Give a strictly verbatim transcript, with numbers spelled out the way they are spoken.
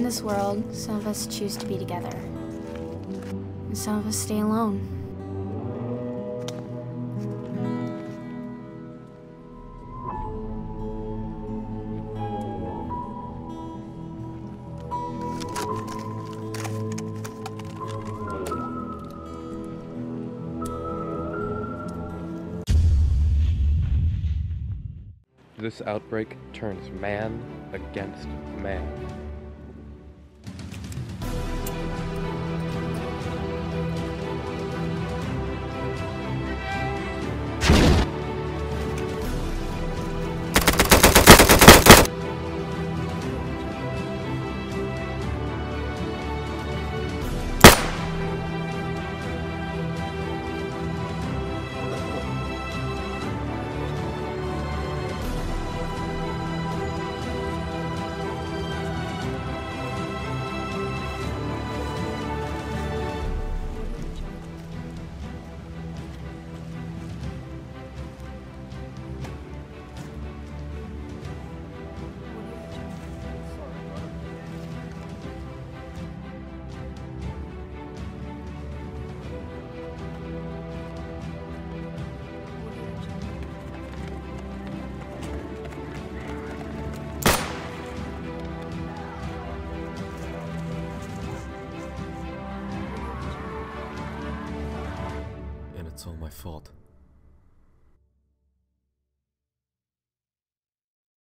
this world, some of us choose to be together. And some of us stay alone. This outbreak turns man against man. And it's all my fault.